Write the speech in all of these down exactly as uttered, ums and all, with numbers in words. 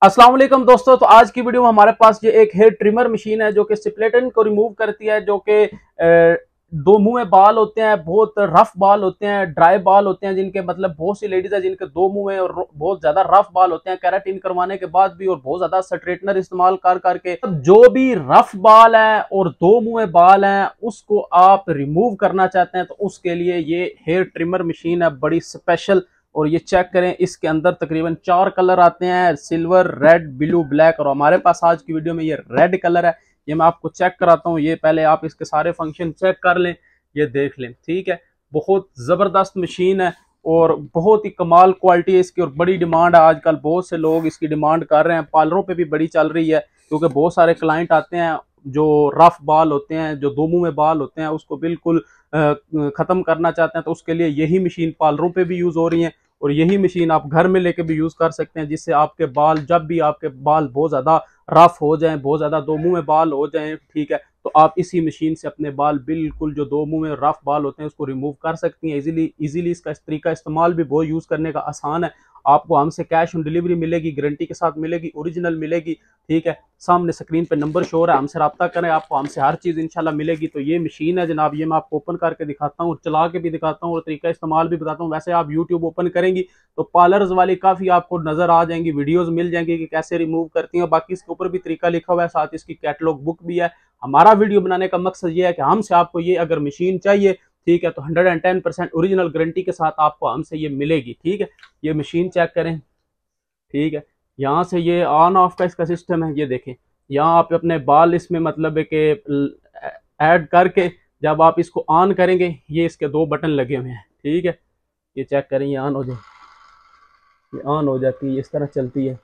अस्सलाम वालेकुम दोस्तों। तो आज की वीडियो में हमारे पास ये एक हेयर ट्रिमर मशीन है जो कि स्प्लिटन को रिमूव करती है। जो कि दो मुंह में बाल होते हैं, बहुत रफ बाल होते हैं, ड्राई बाल होते हैं, जिनके मतलब बहुत सी लेडीज है जिनके दो मुंह में और बहुत ज्यादा रफ बाल होते हैं केराटिन करवाने के बाद भी, और बहुत ज्यादा स्ट्रेटनर इस्तेमाल कर करके जो भी रफ बाल है और दो मुंह में बाल हैं उसको आप रिमूव करना चाहते हैं तो उसके लिए ये हेयर ट्रिमर मशीन है बड़ी स्पेशल। और ये चेक करें, इसके अंदर तकरीबन चार कलर आते हैं, सिल्वर, रेड, ब्लू, ब्लैक, और हमारे पास आज की वीडियो में ये रेड कलर है। ये मैं आपको चेक कराता हूँ। ये पहले आप इसके सारे फंक्शन चेक कर लें, ये देख लें, ठीक है। बहुत ज़बरदस्त मशीन है और बहुत ही कमाल क्वालिटी है इसकी, और बड़ी डिमांड है आजकल। बहुत से लोग इसकी डिमांड कर रहे हैं, पार्लरों पे भी बड़ी चल रही है, क्योंकि बहुत सारे क्लाइंट आते हैं जो रफ बाल होते हैं, जो दो मुंह में बाल होते हैं, उसको बिल्कुल ख़त्म करना चाहते हैं। तो उसके लिए यही मशीन पार्लरों पे भी यूज़ हो रही है, और यही मशीन आप घर में लेके भी यूज़ कर सकते हैं, जिससे आपके बाल, जब भी आपके बाल बहुत ज़्यादा रफ हो जाएं, बहुत ज़्यादा दो मुंह में बाल हो जाएं, ठीक है, तो आप इसी मशीन से अपने बाल बिल्कुल जो दो मुंह में रफ बाल होते हैं उसको रिमूव कर सकती हैं इजीली इजीली। इसका इस तरीका इस्तेमाल भी बहुत यूज़ करने का आसान है। आपको हमसे कैश ऑन डिलीवरी मिलेगी, गारंटी के साथ मिलेगी, ओरिजिनल मिलेगी, ठीक है। सामने स्क्रीन पे नंबर शो हो रहा है, हमसे रब्ता करें, आपको हमसे हर चीज़ इंशाल्लाह मिलेगी। तो ये मशीन है जनाब, ये मैं आपको ओपन करके दिखाता हूँ, चला के भी दिखाता हूँ और तरीका इस्तेमाल भी बताता हूँ। वैसे आप यूट्यूब ओपन करेंगी तो पार्लर्स वाली काफ़ी आपको नज़र आ जाएंगी, वीडियोस मिल जाएंगी कि कैसे रिमूव करती हैं। बाकी इसके ऊपर भी तरीका लिखा हुआ है, साथ इसकी कैटलॉग बुक भी है। हमारा वीडियो बनाने का मकसद ये है कि हमसे आपको ये अगर मशीन चाहिए, ठीक है, तो hundred and ten percent original guarantee के साथ आपको हमसे ये मिलेगी, ठीक है। ये मशीन चेक करें, ठीक है। यहाँ से ये ऑन ऑफ का इसका सिस्टम है, ये देखें। यहाँ आप अपने बाल इसमें मतलब है कि ऐड करके जब आप इसको ऑन करेंगे, ये इसके दो बटन लगे हुए हैं, ठीक है। ये चेक करें, ये ऑन हो जाए, ये ऑन हो जाती है, इस तरह चलती है,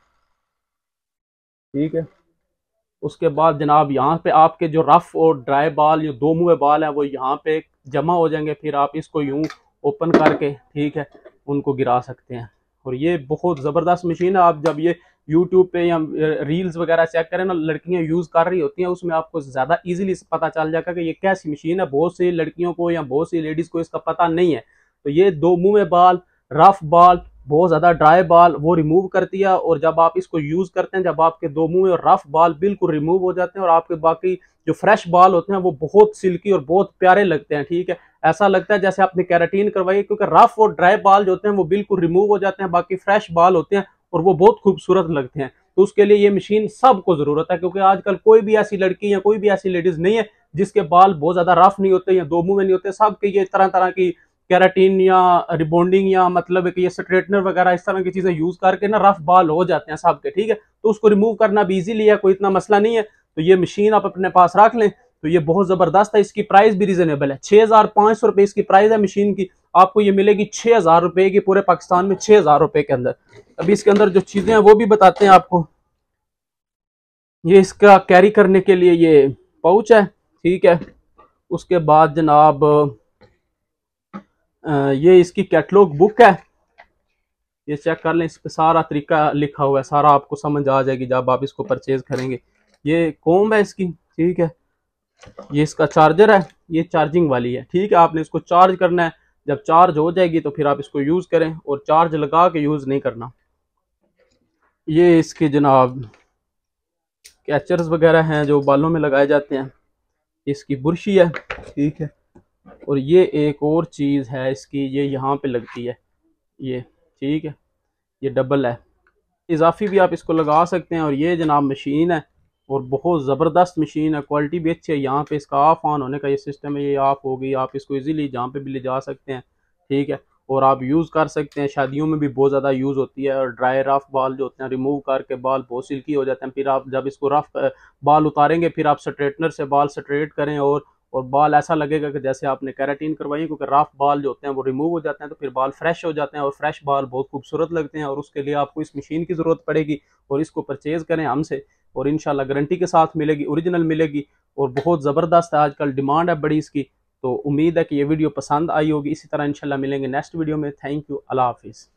ठीक है। उसके बाद जनाब यहाँ पे आपके जो रफ और ड्राई बाल, जो दो मुँह बाल हैं, वो यहाँ पे जमा हो जाएंगे। फिर आप इसको यूँ ओपन करके, ठीक है, उनको गिरा सकते हैं। और ये बहुत ज़बरदस्त मशीन है। आप जब ये यूट्यूब पे या रील्स वगैरह चेक करें ना, लड़कियां यूज़ कर रही होती हैं, उसमें आपको ज़्यादा इजीली पता चल जाएगा कि ये कैसी मशीन है। बहुत सी लड़कियों को या बहुत सी लेडीज़ को इसका पता नहीं है। तो ये दो मुँह में बाल, रफ बाल, बहुत ज़्यादा ड्राई बाल वो रिमूव करती है। और जब आप इसको यूज़ करते हैं, जब आपके दो मुंह में रफ बाल बिल्कुल रिमूव हो जाते हैं और आपके बाकी जो फ्रेश बाल होते हैं वो बहुत सिल्की और बहुत प्यारे लगते हैं, ठीक है। ऐसा लगता है जैसे आपने केराटिन करवाई, क्योंकि रफ और ड्राई बाल जो होते हैं वो बिल्कुल रिमूव हो जाते हैं, बाकी फ्रेश बाल होते हैं और वो बहुत खूबसूरत लगते हैं। तो उसके लिए ये मशीन सबको ज़रूरत है, क्योंकि आजकल कोई भी ऐसी लड़की या कोई भी ऐसी लेडीज़ नहीं है जिसके बाल बहुत ज़्यादा रफ नहीं होते या दो मुंह में नहीं होते। सबके ये तरह तरह की केराटिन या रिबॉन्डिंग या मतलब कि ये स्ट्रेटनर वगैरह इस तरह की चीजें यूज करके ना रफ बाल हो जाते हैं सबके, ठीक है। तो उसको रिमूव करना भी इजीली है, कोई इतना मसला नहीं है। तो ये मशीन आप अपने पास रख लें। तो ये बहुत जबरदस्त है, इसकी प्राइस भी रीजनेबल है। छह हजार पाँच सौ रुपए इसकी प्राइस है मशीन की। आपको ये मिलेगी छह हजार रुपए की पूरे पाकिस्तान में, छह हजार रुपए के अंदर। अभी इसके अंदर जो चीजें हैं वो भी बताते हैं आपको। ये इसका कैरी करने के लिए ये पाउच है, ठीक है। उसके बाद जनाब ये इसकी कैटलॉग बुक है, ये चेक कर लें, इस पर सारा तरीका लिखा हुआ है, सारा आपको समझ आ जाएगी जब आप इसको परचेज करेंगे। ये कॉम्ब है इसकी, ठीक है। ये इसका चार्जर है, ये चार्जिंग वाली है, ठीक है। आपने इसको चार्ज करना है, जब चार्ज हो जाएगी तो फिर आप इसको यूज़ करें, और चार्ज लगा के यूज़ नहीं करना। ये इसके जनाब कैचर्स वगैरह हैं जो बालों में लगाए जाते हैं। इसकी बुरशी है, ठीक है। और ये एक और चीज़ है इसकी, ये यहाँ पे लगती है ये, ठीक है। ये डबल है, इजाफी भी आप इसको लगा सकते हैं। और ये जनाब मशीन है, और बहुत ज़बरदस्त मशीन है, क्वालिटी भी अच्छी है। यहाँ पे इसका ऑफ ऑन होने का ये सिस्टम है, ये ऑफ हो गई, आप इसको इजीली जहाँ पे भी ले जा सकते हैं, ठीक है। और आप यूज़ कर सकते हैं, शादियों में भी बहुत ज़्यादा यूज़ होती है। और ड्राई रफ बाल जो होते हैं रिमूव करके बाल बहुत सिल्की हो जाते हैं। फिर आप जब इसको रफ बाल उतारेंगे, फिर आप स्ट्रेटनर से बाल स्ट्रेट करें, और और बाल ऐसा लगेगा कि जैसे आपने केराटिन करवाई है, क्योंकि रफ बाल जो होते हैं वो रिमूव हो जाते हैं, तो फिर बाल फ्रेश हो जाते हैं और फ्रेश बाल बहुत खूबसूरत लगते हैं। और उसके लिए आपको इस मशीन की ज़रूरत पड़ेगी, और इसको परचेज़ करें हमसे, और इंशाल्लाह गारंटी के साथ मिलेगी, ओरिजिनल मिलेगी, और बहुत ज़बरदस्त है, आजकल डिमांड है बड़ी इसकी। तो उम्मीद है कि ये वीडियो पसंद आई होगी। इसी तरह इंशाल्लाह मिलेंगे नेक्स्ट वीडियो में। थैंक यू, अल्लाह हाफिज़।